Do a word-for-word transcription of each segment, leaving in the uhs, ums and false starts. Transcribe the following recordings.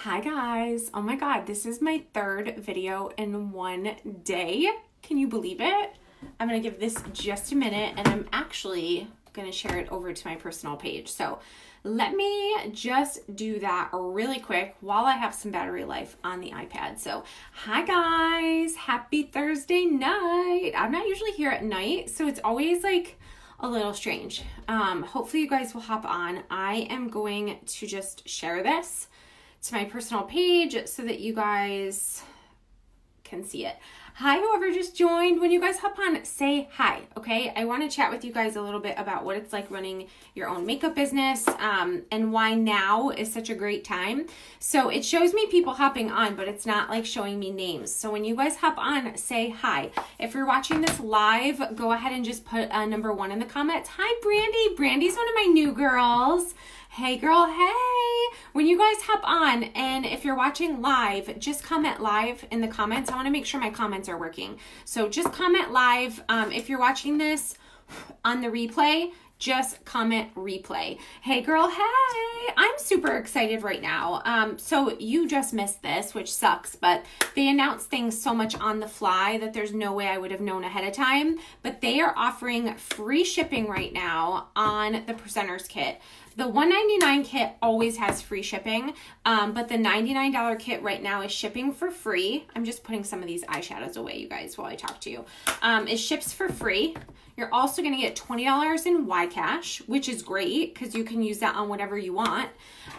Hi guys. Oh my God, this is my third video in one day. Can you believe it? I'm gonna give this just a minute and I'm actually gonna share it over to my personal page. So let me just do that really quick while I have some battery life on the iPad. So hi guys, happy Thursday night. I'm not usually here at night, so it's always like a little strange. Um, hopefully you guys will hop on. I am going to just share this to my personal page so that you guys can see it. Hi, whoever just joined. When you guys hop on, say hi, okay? I want to chat with you guys a little bit about what it's like running your own makeup business um, and why now is such a great time. So it shows me people hopping on, but it's not like showing me names. So when you guys hop on, say hi. If you're watching this live, go ahead and just put a number one in the comments. Hi, Brandy. Brandy's one of my new girls. Hey girl, hey! When you guys hop on, and if you're watching live, just comment live in the comments. I want to make sure my comments are working. So just comment live. Um, if you're watching this on the replay, just comment replay. Hey girl, hey! I'm super excited right now. Um, so you just missed this, which sucks, but they announced things so much on the fly that there's no way I would have known ahead of time. But they are offering free shipping right now on the Presenters Kit. The one ninety-nine kit always has free shipping, um, but the ninety-nine dollar kit right now is shipping for free. I'm just putting some of these eyeshadows away, you guys, while I talk to you. Um, it ships for free. You're also going to get twenty dollars in Y-Cash, which is great because you can use that on whatever you want.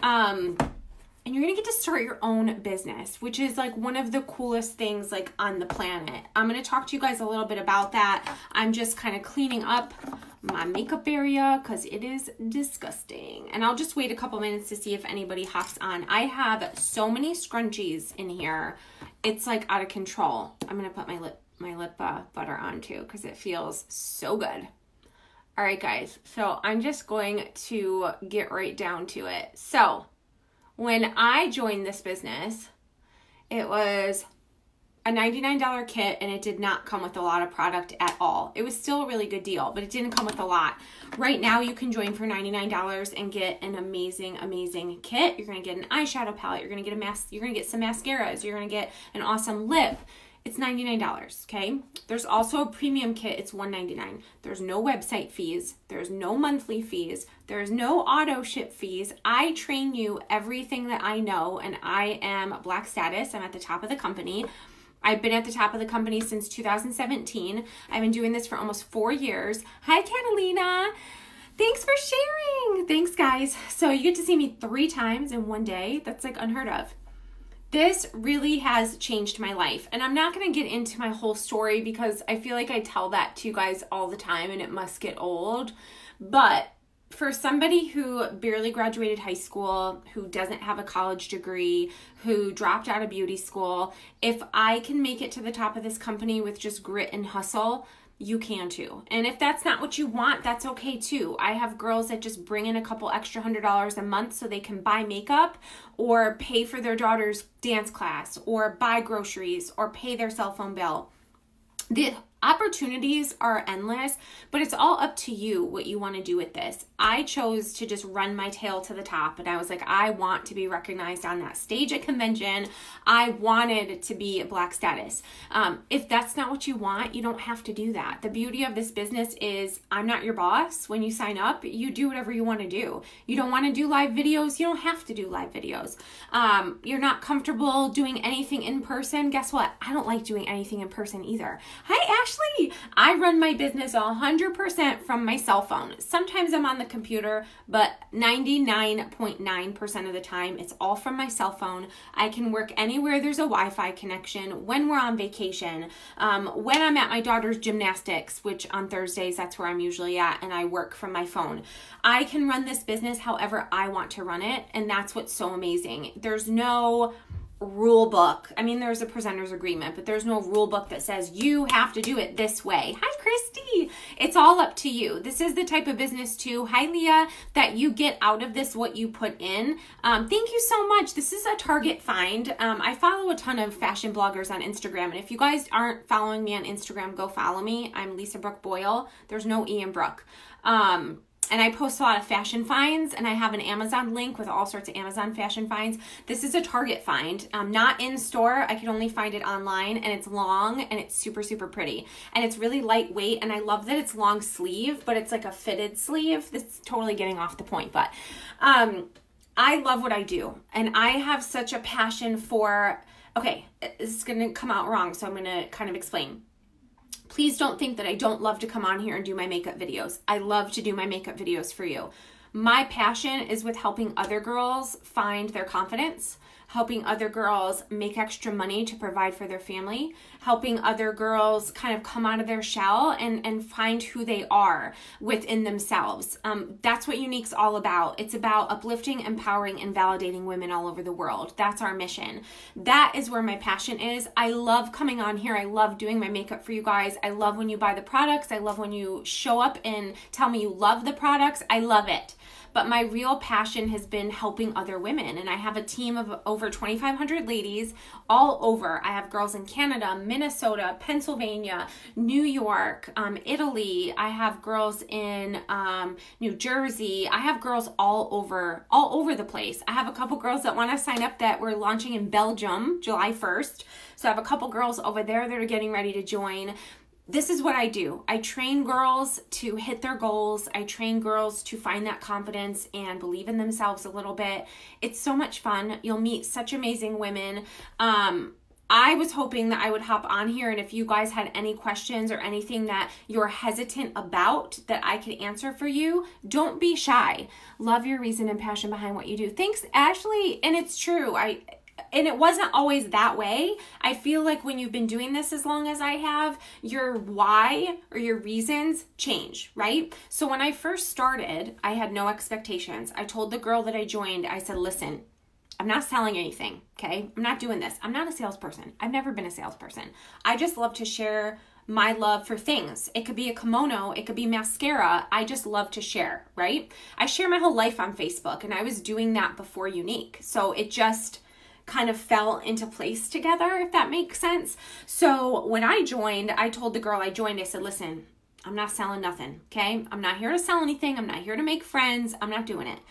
Um, and you're going to get to start your own business, which is like one of the coolest things like on the planet. I'm going to talk to you guys a little bit about that. I'm just kind of cleaning up my makeup area because it is disgusting. And I'll just wait a couple minutes to see if anybody hops on. I have so many scrunchies in here. It's like out of control. I'm going to put my lip, my lip uh, butter on too because it feels so good. All right, guys. So I'm just going to get right down to it. So when I joined this business, it was a ninety-nine dollar kit and it did not come with a lot of product at all. It was still a really good deal, but it didn't come with a lot. Right now you can join for ninety-nine dollars and get an amazing, amazing kit. You're gonna get an eyeshadow palette. You're gonna get a mas you're gonna get some mascaras. You're gonna get an awesome lip. It's ninety-nine dollars, okay? There's also a premium kit. It's one ninety-nine. There's no website fees. There's no monthly fees. There's no auto ship fees. I train you everything that I know, and I am Black Status. I'm at the top of the company. I've been at the top of the company since two thousand seventeen. I've been doing this for almost four years. Hi, Catalina. Thanks for sharing. Thanks, guys. So you get to see me three times in one day. That's like unheard of. This really has changed my life. And I'm not going to get into my whole story because I feel like I tell that to you guys all the time and it must get old. But for somebody who barely graduated high school, who doesn't have a college degree, who dropped out of beauty school, if I can make it to the top of this company with just grit and hustle, you can too. And if that's not what you want, that's okay too. I have girls that just bring in a couple extra hundred dollars a month so they can buy makeup or pay for their daughter's dance class or buy groceries or pay their cell phone bill. The opportunities are endless, but it's all up to you what you want to do with this. I chose to just run my tail to the top, and I was like, I want to be recognized on that stage at convention. I wanted to be Black Status. Um, if that's not what you want, you don't have to do that. The beauty of this business is I'm not your boss. When you sign up, you do whatever you want to do. You don't want to do live videos, you don't have to do live videos. Um, you're not comfortable doing anything in person. Guess what? I don't like doing anything in person either. Hi, Ashley. I run my business one hundred percent from my cell phone. Sometimes I'm on the computer, but ninety-nine point nine percent of the time, it's all from my cell phone. I can work anywhere there's a Wi-Fi connection, when we're on vacation, um, when I'm at my daughter's gymnastics, which on Thursdays, that's where I'm usually at, and I work from my phone. I can run this business however I want to run it, and that's what's so amazing. There's no rule book. I mean, there's a presenter's agreement, but there's no rule book that says you have to do it this way. Hi, Christy. It's all up to you. This is the type of business too. Hi, Leah, that you get out of this what you put in. Um, thank you so much. This is a Target find. Um, I follow a ton of fashion bloggers on Instagram, and if you guys aren't following me on Instagram, go follow me. I'm Lisa Brooke Boyle. There's no E in Brooke. Um, and I post a lot of fashion finds, and I have an Amazon link with all sorts of Amazon fashion finds. This is a Target find, um, not in store. I can only find it online, and it's long, and it's super, super pretty. And it's really lightweight, and I love that it's long sleeve, but it's like a fitted sleeve. That's totally getting off the point, but um, I love what I do, and I have such a passion for, okay, this is going to come out wrong, so I'm going to kind of explain. Please don't think that I don't love to come on here and do my makeup videos. I love to do my makeup videos for you. My passion is with helping other girls find their confidence, helping other girls make extra money to provide for their family, helping other girls kind of come out of their shell and, and find who they are within themselves. Um, that's what Younique's all about. It's about uplifting, empowering, and validating women all over the world. That's our mission. That is where my passion is. I love coming on here. I love doing my makeup for you guys. I love when you buy the products. I love when you show up and tell me you love the products. I love it. But my real passion has been helping other women. And I have a team of over twenty-five hundred ladies all over. I have girls in Canada, Minnesota, Pennsylvania, New York, um, Italy. I have girls in um, New Jersey. I have girls all over, all over the place. I have a couple girls that want to sign up that we're launching in Belgium, July first. So I have a couple girls over there that are getting ready to join. This is what I do. I train girls to hit their goals. I train girls to find that confidence and believe in themselves a little bit. It's so much fun. You'll meet such amazing women. Um, I was hoping that I would hop on here, and if you guys had any questions or anything that you're hesitant about that I could answer for you, don't be shy. Love your reason and passion behind what you do. Thanks, Ashley. And it's true. I And it wasn't always that way. I feel like when you've been doing this as long as I have, your why or your reasons change, right? So when I first started, I had no expectations. I told the girl that I joined, I said, listen, I'm not selling anything, okay? I'm not doing this. I'm not a salesperson. I've never been a salesperson. I just love to share my love for things. It could be a kimono, it could be mascara. I just love to share, right? I share my whole life on Facebook, and I was doing that before Younique. So it just kind of fell into place together, if that makes sense. So when I joined, I told the girl I joined, I said, listen, I'm not selling nothing, okay? I'm not here to sell anything. I'm not here to make friends. I'm not doing it.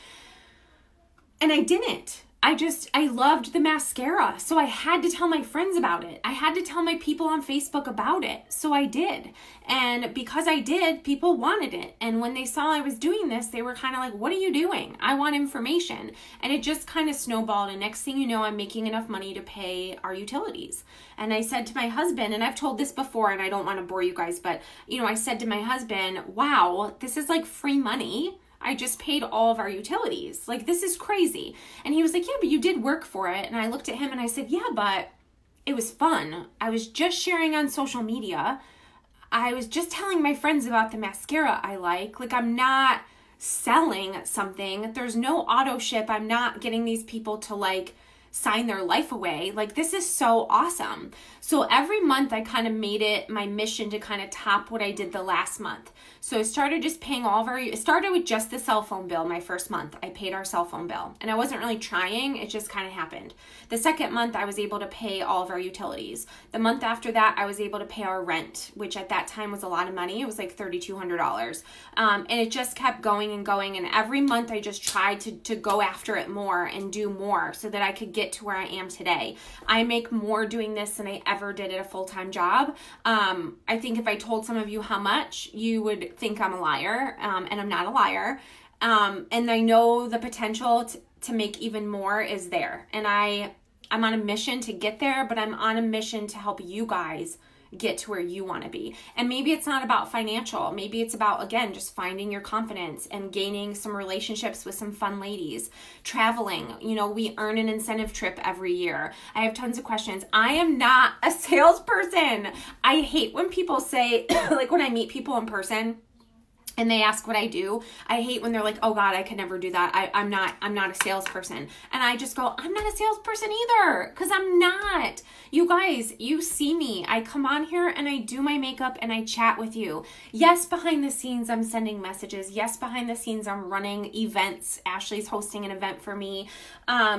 And I didn't. I just, I loved the mascara. So I had to tell my friends about it. I had to tell my people on Facebook about it. So I did. And because I did, people wanted it. And when they saw I was doing this, they were kind of like, what are you doing? I want information. And it just kind of snowballed. And next thing you know, I'm making enough money to pay our utilities. And I said to my husband, and I've told this before, and I don't want to bore you guys, but, you know, I said to my husband, wow, this is like free money. I just paid all of our utilities. Like, this is crazy. And he was like, yeah, but you did work for it. And I looked at him and I said, yeah, but it was fun. I was just sharing on social media. I was just telling my friends about the mascara I like. Like, I'm not selling something. There's no auto ship. I'm not getting these people to like sign their life away. Like, this is so awesome. So every month I kind of made it my mission to kind of top what I did the last month. So I started just paying all of our, it started with just the cell phone bill. My first month, I paid our cell phone bill, and I wasn't really trying. It just kind of happened. The second month, I was able to pay all of our utilities. The month after that, I was able to pay our rent, which at that time was a lot of money. It was like three thousand two hundred dollars. Um, and it just kept going and going. And every month I just tried to, to go after it more and do more so that I could get to where I am today. I make more doing this than I ever did at a full-time job. Um, I think if I told some of you how much, you would think I'm a liar, um, and I'm not a liar. Um, and I know the potential to, to make even more is there. And I, I'm on a mission to get there, but I'm on a mission to help you guys get to where you want to be. And maybe it's not about financial. Maybe it's about, again, just finding your confidence and gaining some relationships with some fun ladies. Traveling, you know, we earn an incentive trip every year. I have tons of questions. I am not a salesperson. I hate when people say, like when I meet people in person and they ask what I do, I hate when they're like, oh God, I could never do that. I, I'm not, I'm not a salesperson. And I just go, I'm not a salesperson either, because I'm not. You guys, you see me. I come on here and I do my makeup and I chat with you. Yes, behind the scenes, I'm sending messages. Yes, behind the scenes, I'm running events. Ashley's hosting an event for me. Um,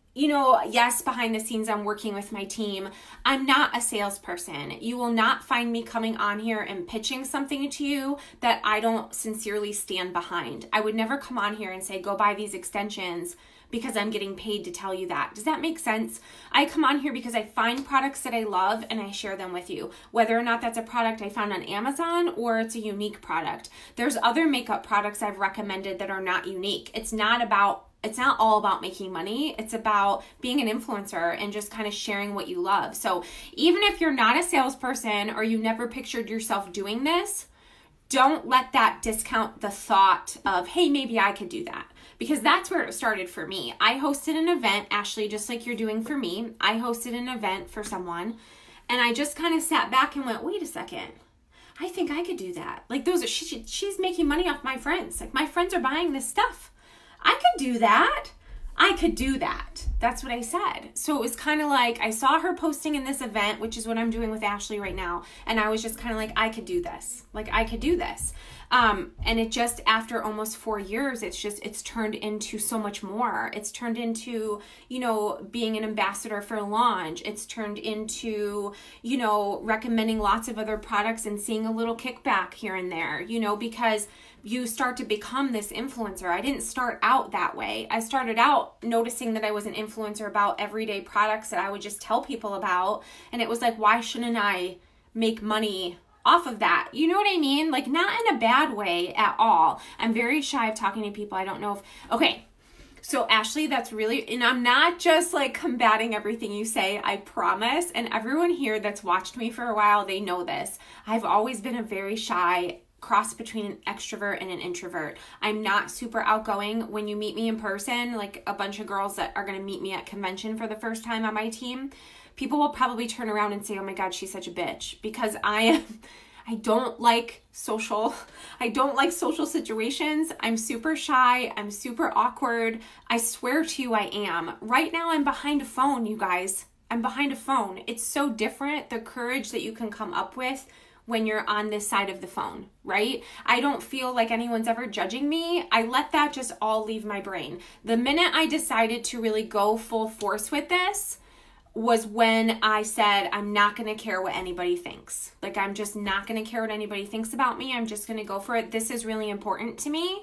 you know, yes, behind the scenes, I'm working with my team. I'm not a salesperson. You will not find me coming on here and pitching something to you that I don't sincerely stand behind. I would never come on here and say, go buy these extensions because I'm getting paid to tell you that. Does that make sense? I come on here because I find products that I love and I share them with you. Whether or not that's a product I found on Amazon or it's a Younique product. There's other makeup products I've recommended that are not Younique. It's not about It's not all about making money. It's about being an influencer and just kind of sharing what you love. So even if you're not a salesperson or you never pictured yourself doing this, don't let that discount the thought of, hey, maybe I could do that. Because that's where it started for me. I hosted an event, Ashley, just like you're doing for me. I hosted an event for someone and I just kind of sat back and went, wait a second. I think I could do that. Like those are, she, she's making money off my friends. Like my friends are buying this stuff. I could do that. I could do that. That's what I said. So it was kind of like, I saw her posting in this event, which is what I'm doing with Ashley right now. And I was just kind of like, I could do this. Like I could do this. Um, and it just, after almost four years, it's just, it's turned into so much more. It's turned into, you know, being an ambassador for Launch. It's turned into, you know, recommending lots of other products and seeing a little kickback here and there, you know, because you start to become this influencer. I didn't start out that way. I started out noticing that I was an influencer about everyday products that I would just tell people about. And it was like, why shouldn't I make money off of that? You know what I mean? Like not in a bad way at all. I'm very shy of talking to people. I don't know if, okay. So Ashley, that's really, and I'm not just like combating everything you say, I promise. And everyone here that's watched me for a while, they know this. I've always been a very shy cross between an extrovert and an introvert. I'm not super outgoing. When you meet me in person, like a bunch of girls that are going to meet me at convention for the first time on my team, people will probably turn around and say, oh my God, she's such a bitch, because I am, I don't like social, I don't like social situations. I'm super shy. I'm super awkward. I swear to you, I am. Right now, I'm behind a phone, you guys. I'm behind a phone. It's so different, the courage that you can come up with when you're on this side of the phone, right? I don't feel like anyone's ever judging me. I let that just all leave my brain. The minute I decided to really go full force with this was when I said, I'm not going to care what anybody thinks. Like, I'm just not going to care what anybody thinks about me. I'm just going to go for it. This is really important to me.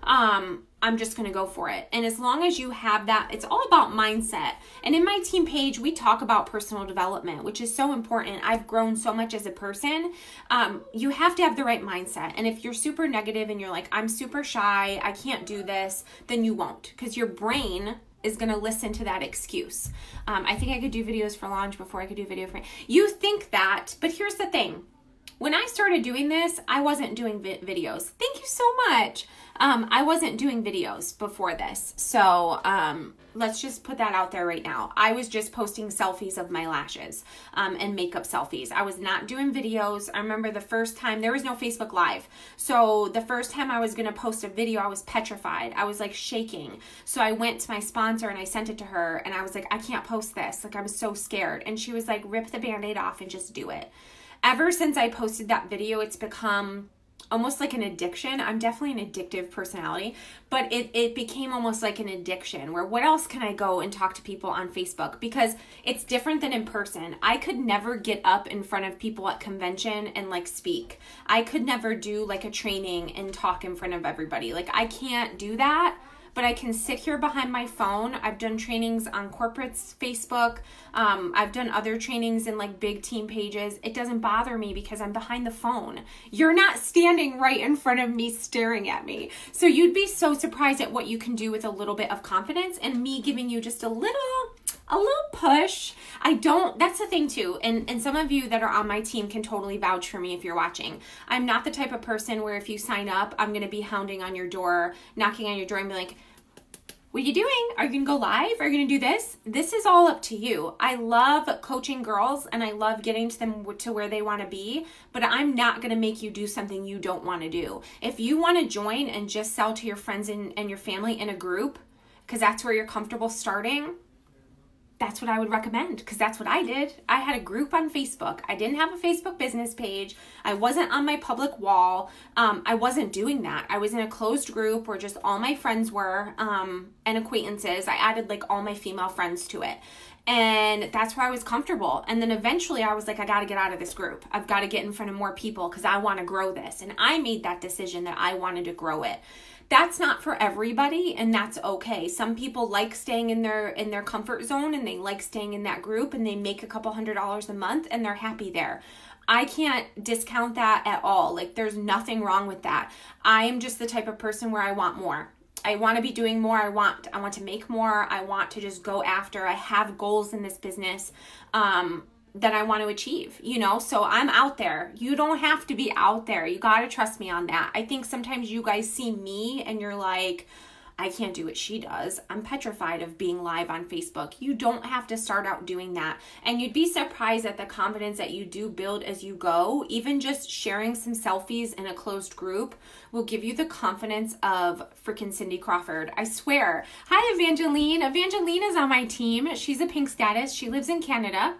Um, I'm just going to go for it. And as long as you have that, it's all about mindset. And in my team page, we talk about personal development, which is so important. I've grown so much as a person. Um, you have to have the right mindset. And if you're super negative and you're like, I'm super shy, I can't do this, then you won't, because your brain is going to listen to that excuse. Um, I think I could do videos for Launch before I could do video for you. Think that, but here's the thing. When I started doing this, I wasn't doing vi- videos. Thank you so much. Um, I wasn't doing videos before this. So um, let's just put that out there right now. I was just posting selfies of my lashes um, and makeup selfies. I was not doing videos. I remember the first time, there was no Facebook Live. So the first time I was going to post a video, I was petrified. I was like shaking. So I went to my sponsor and I sent it to her and I was like, I can't post this. Like, I'm so scared. And she was like, rip the Band-Aid off and just do it. Ever since I posted that video, it's become almost like an addiction. I'm definitely an addictive personality, but it, it became almost like an addiction where what else can I go and talk to people on Facebook? Because it's different than in person. I could never get up in front of people at convention and like speak. I could never do like a training and talk in front of everybody. Like, I can't do that. But I can sit here behind my phone. I've done trainings on corporates, Facebook. Um, I've done other trainings in like big team pages. It doesn't bother me because I'm behind the phone. You're not standing right in front of me staring at me. So you'd be so surprised at what you can do with a little bit of confidence and me giving you just a little, a little push. I don't, that's the thing too. And, and some of you that are on my team can totally vouch for me if you're watching. I'm not the type of person where if you sign up, I'm going to be hounding on your door, knocking on your door and be like, what are you doing? Are you going to go live? Are you going to do this? This is all up to you. I love coaching girls and I love getting to them to where they want to be, but I'm not going to make you do something you don't want to do. If you want to join and just sell to your friends and, and your family in a group, because that's where you're comfortable starting, that's what I would recommend, because that's what I did. I had a group on Facebook. I didn't have a Facebook business page. I wasn't on my public wall. Um, I wasn't doing that. I was in a closed group where just all my friends were um, and acquaintances. I added like all my female friends to it. And that's where I was comfortable. And then eventually I was like, I got to get out of this group. I've got to get in front of more people because I want to grow this. And I made that decision that I wanted to grow it. That's not for everybody, and that's okay. Some people like staying in their in their comfort zone, and they like staying in that group, and they make a couple hundred dollars a month and they're happy there. I can't discount that at all. Like, there's nothing wrong with that. I am just the type of person where I want more. I want to be doing more. I want I want to make more. I want to just go after. I have goals in this business um, that I want to achieve, you know? So I'm out there. You don't have to be out there. You got to trust me on that. I think sometimes you guys see me and you're like, I can't do what she does. I'm petrified of being live on Facebook. You don't have to start out doing that. And you'd be surprised at the confidence that you do build as you go. Even just sharing some selfies in a closed group will give you the confidence of freaking Cindy Crawford. I swear. Hi, Evangeline. Evangeline is on my team. She's a pink status. She lives in Canada.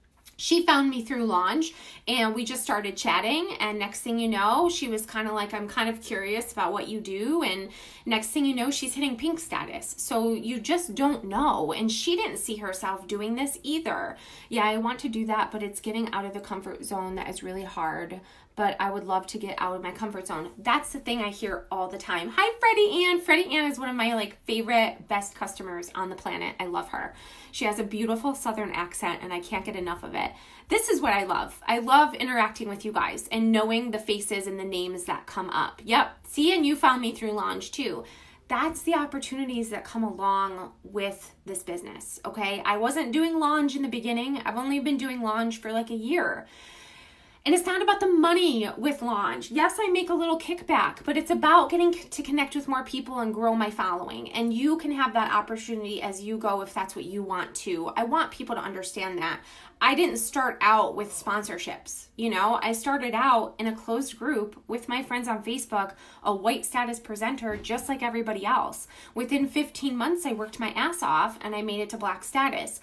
She found me through Launch, and we just started chatting, and next thing you know, she was kind of like, I'm kind of curious about what you do, and next thing you know, she's hitting pink status. So you just don't know, and she didn't see herself doing this either. Yeah, I want to do that, but it's getting out of the comfort zone that is really hard, but I would love to get out of my comfort zone. That's the thing I hear all the time. Hi, Freddie Ann. Freddie Ann is one of my like favorite, best customers on the planet. I love her. She has a beautiful Southern accent, and I can't get enough of it. This is what I love. I love interacting with you guys and knowing the faces and the names that come up. Yep. See, and you found me through Launch too. That's the opportunities that come along with this business, okay? I wasn't doing Launch in the beginning. I've only been doing Launch for like a year. And it's not about the money with Launch. Yes, I make a little kickback, but it's about getting to connect with more people and grow my following. And you can have that opportunity as you go if that's what you want to. I want people to understand that. I didn't start out with sponsorships. You know, I started out in a closed group with my friends on Facebook, a white status presenter, just like everybody else. Within fifteen months, I worked my ass off and I made it to black status.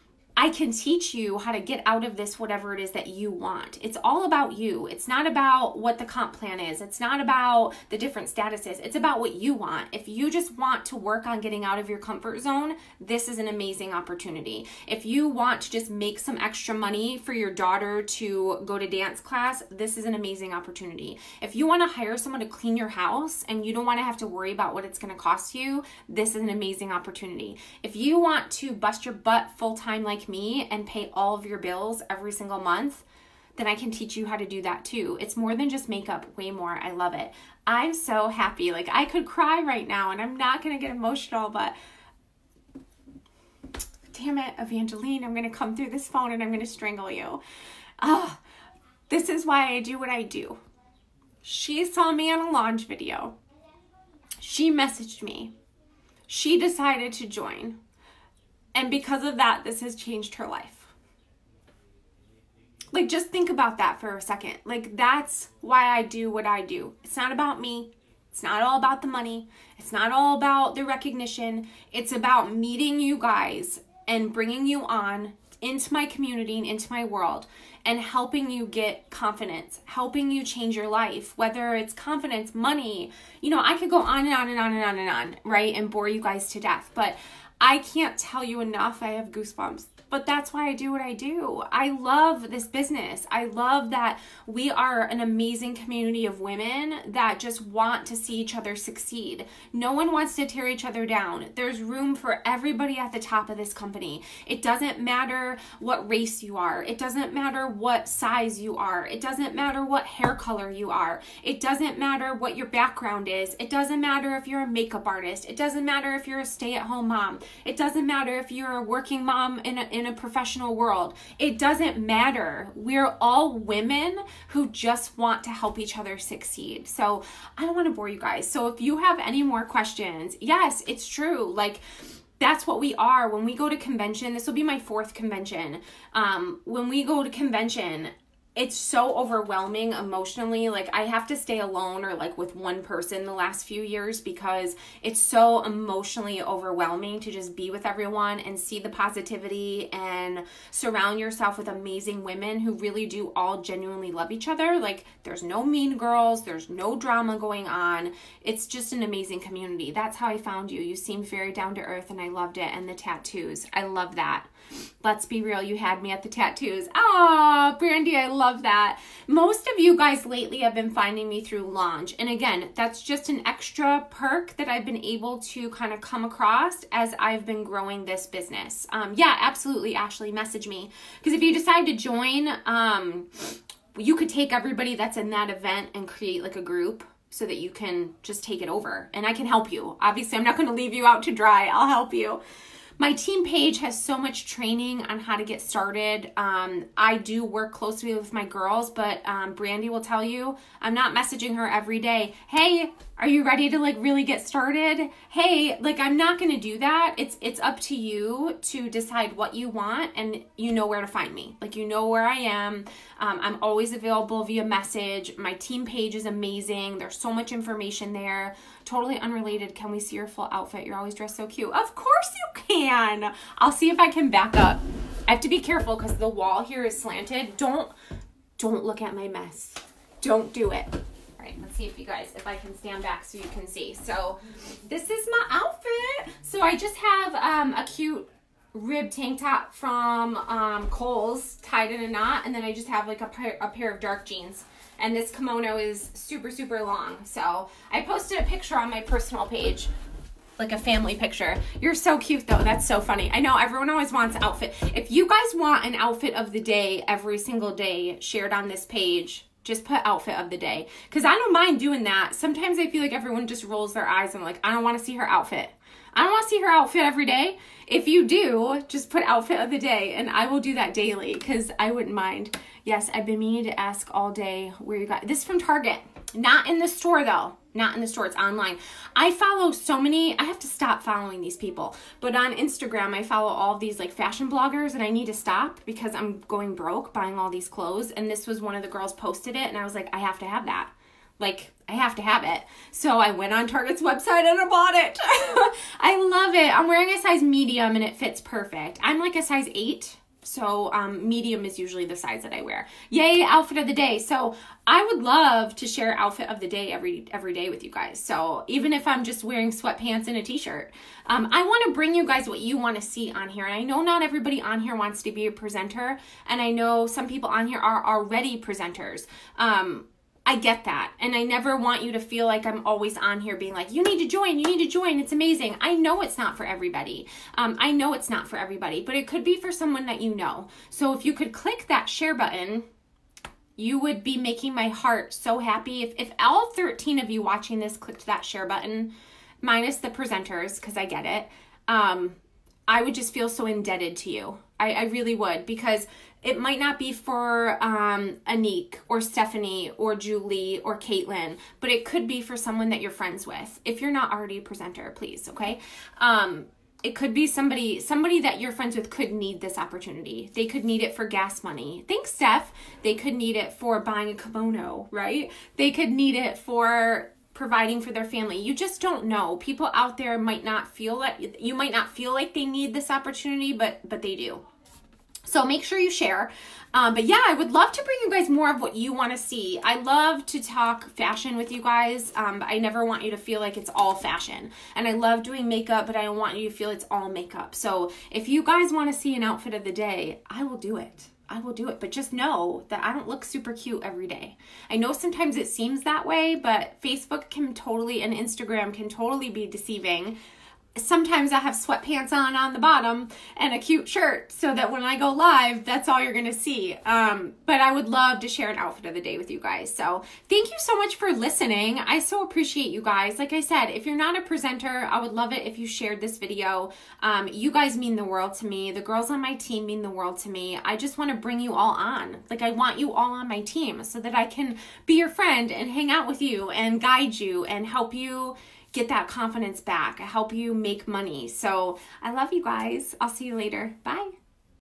I can teach you how to get out of this, whatever it is that you want. It's all about you. It's not about what the comp plan is. It's not about the different statuses. It's about what you want. If you just want to work on getting out of your comfort zone, this is an amazing opportunity. If you want to just make some extra money for your daughter to go to dance class, this is an amazing opportunity. If you want to hire someone to clean your house and you don't want to have to worry about what it's going to cost you, this is an amazing opportunity. If you want to bust your butt full-time like me and pay all of your bills every single month, then I can teach you how to do that too. It's more than just makeup, way more. I love it. I'm so happy. Like, I could cry right now, and I'm not going to get emotional, but damn it, Evangeline, I'm going to come through this phone and I'm going to strangle you. Oh, this is why I do what I do. She saw me on a Launch video. She messaged me. She decided to join. And because of that, this has changed her life. Like, just think about that for a second. Like, that's why I do what I do. It's not about me. It's not all about the money. It's not all about the recognition. It's about meeting you guys and bringing you on into my community and into my world and helping you get confidence, helping you change your life, whether it's confidence, money. You know, I could go on and on and on and on and on, right, and bore you guys to death. But I can't tell you enough. I have goosebumps. But that's why I do what I do. I love this business. I love that we are an amazing community of women that just want to see each other succeed. No one wants to tear each other down. There's room for everybody at the top of this company. It doesn't matter what race you are. It doesn't matter what size you are. It doesn't matter what hair color you are. It doesn't matter what your background is. It doesn't matter if you're a makeup artist. It doesn't matter if you're a stay-at-home mom. It doesn't matter if you're a working mom in a in a professional world. It doesn't matter. We're all women who just want to help each other succeed. So I don't want to bore you guys. So if you have any more questions, yes, it's true. Like, that's what we are. When we go to convention, this will be my fourth convention. Um, when we go to convention, it's so overwhelming emotionally. Like I have to stay alone or like with one person the last few years because it's so emotionally overwhelming to just be with everyone and see the positivity and surround yourself with amazing women who really do all genuinely love each other. Like there's no mean girls, there's no drama going on. It's just an amazing community. That's how I found you. You seemed very down to earth and I loved it. And the tattoos, I love that. Let's be real, you had me at the tattoos. Ah, Brandy, I love that. Most of you guys lately have been finding me through Launch. And again, that's just an extra perk that I've been able to kind of come across as I've been growing this business. Um, yeah, absolutely, Ashley, message me. Because if you decide to join, um, you could take everybody that's in that event and create like a group so that you can just take it over. And I can help you. Obviously, I'm not going to leave you out to dry. I'll help you. My team page has so much training on how to get started. Um, I do work closely with my girls, but um, Brandy will tell you, I'm not messaging her every day. Hey, are you ready to like really get started? Hey, like I'm not going to do that. It's it's up to you to decide what you want, and you know where to find me. Like you know where I am. Um, I'm always available via message. My team page is amazing. There's so much information there. Totally unrelated. Can we see your full outfit? You're always dressed so cute. Of course you can. I'll see if I can back up. I have to be careful because the wall here is slanted. Don't don't look at my mess. Don't do it. All right, let's see if you guys, if I can stand back so you can see. So this is my outfit. So I just have um, a cute rib tank top from um, Kohl's tied in a knot, and then I just have like a pair, a pair of dark jeans. And this kimono is super, super long. So I posted a picture on my personal page, like a family picture. You're so cute though. That's so funny. I know everyone always wants outfit. If you guys want an outfit of the day every single day shared on this page, just put outfit of the day. Because I don't mind doing that. Sometimes I feel like everyone just rolls their eyes and like, I don't want to see her outfit. I don't want to see her outfit every day. If you do, just put outfit of the day, and I will do that daily because I wouldn't mind. Yes, I've been meaning to ask all day where you got this from Target. Not in the store though. Not in the store, it's online. I follow so many, I have to stop following these people. But on Instagram, I follow all of these like fashion bloggers, and I need to stop because I'm going broke buying all these clothes. And this was one of the girls posted it, and I was like, I have to have that. Like, I have to have it. So I went on Target's website and I bought it. I love it. I'm wearing a size medium and it fits perfect. I'm like a size eight. So um, medium is usually the size that I wear. Yay, outfit of the day. So I would love to share outfit of the day every every day with you guys. So even if I'm just wearing sweatpants and a t-shirt, um, I want to bring you guys what you want to see on here. And I know not everybody on here wants to be a presenter. And I know some people on here are already presenters. Um, I get that. And I never want you to feel like I'm always on here being like, you need to join, you need to join. It's amazing. I know it's not for everybody. Um, I know it's not for everybody, but it could be for someone that you know. So if you could click that share button, you would be making my heart so happy. If, if all thirteen of you watching this clicked that share button, minus the presenters, because I get it, um, I would just feel so indebted to you. I, I really would, because it might not be for um, Younique or Stephanie or Julie or Caitlin, but it could be for someone that you're friends with. If you're not already a presenter, please, okay? Um, it could be somebody somebody that you're friends with could need this opportunity. They could need it for gas money. Thanks, Steph. They could need it for buying a kimono, right? They could need it for providing for their family. You just don't know. People out there might not feel like, you might not feel like they need this opportunity, but but they do. So make sure you share. Um, but yeah, I would love to bring you guys more of what you want to see. I love to talk fashion with you guys. Um, but I never want you to feel like it's all fashion. And I love doing makeup, but I don't want you to feel it's all makeup. So if you guys want to see an outfit of the day, I will do it. I will do it. But just know that I don't look super cute every day. I know sometimes it seems that way, but Facebook can totally, and Instagram can totally be deceiving. Sometimes I have sweatpants on on the bottom and a cute shirt so that when I go live, that's all you're going to see. Um, but I would love to share an outfit of the day with you guys. So thank you so much for listening. I so appreciate you guys. Like I said, if you're not a presenter, I would love it if you shared this video. Um, you guys mean the world to me. The girls on my team mean the world to me. I just want to bring you all on. Like, I want you all on my team so that I can be your friend and hang out with you and guide you and help you get that confidence back. I help you make money. So I love you guys. I'll see you later. Bye.